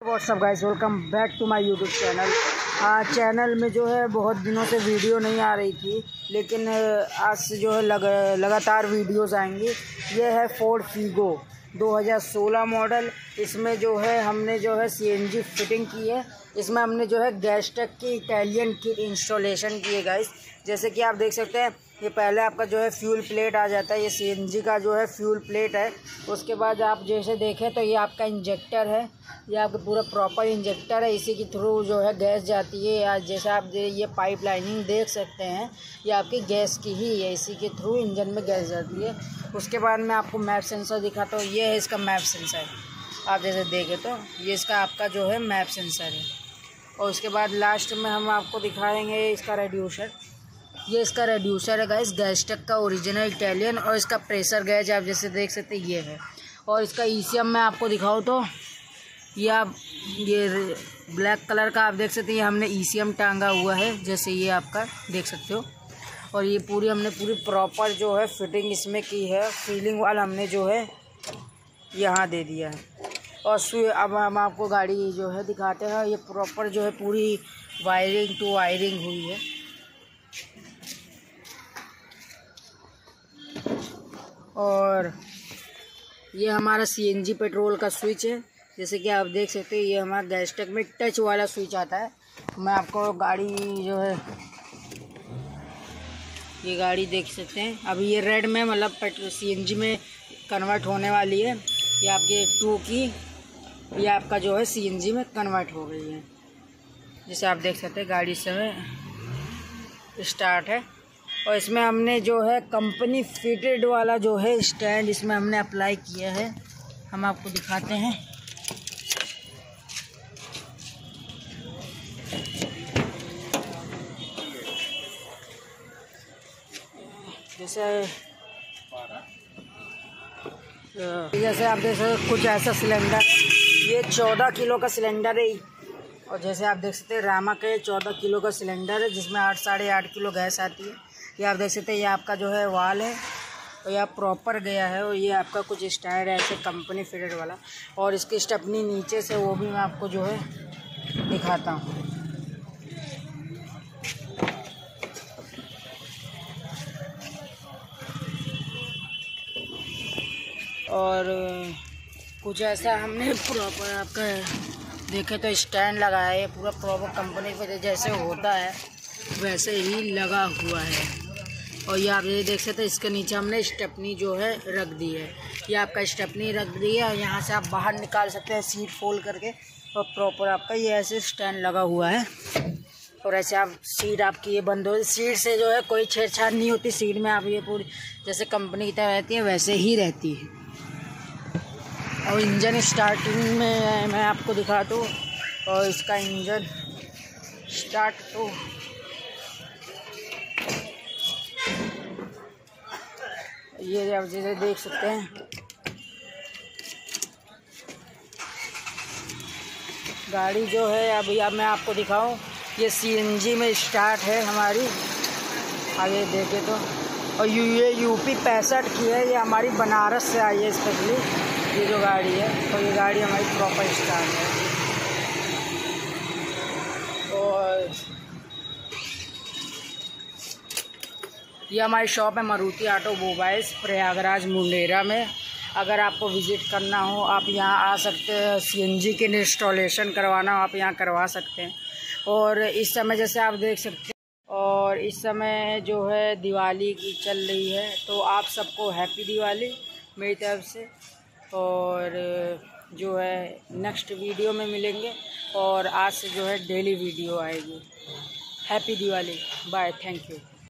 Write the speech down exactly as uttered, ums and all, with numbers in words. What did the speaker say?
WhatsApp guys, welcome back to my YouTube channel. आज channel में जो है बहुत दिनों से वीडियो नहीं आ रही थी, लेकिन आज से जो है लग, लगातार वीडियोस आएंगी। ये है फोर्ड फीगो दो हज़ार सोलह मॉडल। इसमें जो है हमने जो है सीएनजी फिटिंग की है। इसमें हमने जो है गैसटेक की इटालियन किट इंस्टॉलेशन की है गाइस। जैसे कि आप देख सकते हैं, ये पहले आपका जो है फ्यूल प्लेट आ जाता है। ये सीएनजी का जो है फ्यूल प्लेट है। उसके बाद आप जैसे देखें तो ये आपका इंजेक्टर है। ये आपका पूरा प्रॉपर इंजेक्टर है। इसी के थ्रू जो है गैस जाती है। या जैसे आप ये पाइप लाइनिंग देख सकते हैं, ये आपकी गैस की ही है। इसी के थ्रू इंजन में गैस जाती है। उसके बाद मैं आपको मैप सेंसर दिखाता हूँ। ये है इसका मैप सेंसर। आप जैसे देखें तो ये इसका आपका जो है मैप सेंसर है। और उसके बाद लास्ट में हम आपको दिखाएंगे इसका रेड्यूसर। ये इसका रेड्यूसर है गाइस, गैसटेक का ओरिजिनल इटालियन। और इसका प्रेशर गैज आप जैसे देख सकते हैं ये है। और इसका ईसीएम मैं आपको दिखाऊँ तो ये आप ये ब्लैक कलर का आप देख सकते हैं, ये हमने ईसीएम टांगा हुआ है। जैसे ये आपका देख सकते हो। और ये पूरी हमने पूरी प्रॉपर जो है फिटिंग इसमें की है। फीलिंग वाल हमने जो है यहाँ दे दिया है। और अब हम आपको गाड़ी जो है दिखाते हैं। ये प्रॉपर जो है पूरी वायरिंग टू वायरिंग हुई है। और ये हमारा सीएनजी पेट्रोल का स्विच है। जैसे कि आप देख सकते हैं, ये हमारा गैसटेक में टच वाला स्विच आता है। मैं आपको गाड़ी जो है ये गाड़ी देख सकते हैं। अभी ये रेड में मतलब पेट्रोल सीएनजी में कन्वर्ट होने वाली है। ये आपके टू की ये आपका जो है सीएनजी में कन्वर्ट हो गई है। जैसे आप देख सकते हैं गाड़ी से स्टार्ट है। और इसमें हमने जो है कंपनी फिटेड वाला जो है स्टैंड इसमें हमने अप्लाई किया है। हम आपको दिखाते हैं। जैसे जैसे आप देख सकते कुछ ऐसा सिलेंडर, ये चौदह किलो का सिलेंडर है। और जैसे आप देख सकते हैं रामा के चौदह किलो का सिलेंडर है, जिसमें आठ साढ़े आठ किलो गैस आती है। ये आप देख सकते हैं, ये आपका जो है वाल है और ये प्रॉपर गया है। और ये आपका कुछ स्टैंड है ऐसे कंपनी फिटेड वाला। और इसकी स्टेपनी नीचे से वो भी मैं आपको जो है दिखाता हूँ। और कुछ ऐसा हमने प्रॉपर आपका देखे तो स्टैंड लगाया है। पूरा प्रॉपर कंपनी पे जैसे होता है वैसे ही लगा हुआ है। और ये आप ये देख सकते हैं, इसके नीचे हमने स्टेपनी जो है रख दी है। ये आपका स्टेपनी रख दी है। और यहाँ से आप बाहर निकाल सकते हैं सीट फोल्ड करके। और प्रॉपर आपका ये ऐसे स्टैंड लगा हुआ है। और ऐसे आप सीट आपकी ये बंद हो, सीट से जो है कोई छेड़छाड़ नहीं होती। सीट में आप ये पूरी जैसे कंपनी की तरह रहती है वैसे ही रहती है। और इंजन स्टार्टिंग में मैं आपको दिखा दूँ। और इसका इंजन स्टार्ट तो ये आप जैसे देख सकते हैं, गाड़ी जो है अभी अब मैं आपको दिखाऊं। ये सीएनजी में स्टार्ट है हमारी, आगे देखे तो। और यू ये यूपी पैंसठ की है। ये हमारी बनारस से आई है स्पेशली ये जो गाड़ी है। तो ये गाड़ी हमारी प्रॉपर स्टार्ट है। और ये हमारी शॉप है मारुति ऑटोमोबाइल्स, प्रयागराज मुंडेरा में। अगर आपको विज़िट करना हो आप यहाँ आ सकते हैं। सीएनजी के इंस्टॉलेशन करवाना हो आप यहाँ करवा सकते हैं। और इस समय जैसे आप देख सकते हैं, और इस समय जो है दिवाली की चल रही है, तो आप सबको हैप्पी दिवाली मेरी तरफ से। और जो है नेक्स्ट वीडियो में मिलेंगे। और आज से जो है डेली वीडियो आएगी। Happy Diwali, bye, thank you.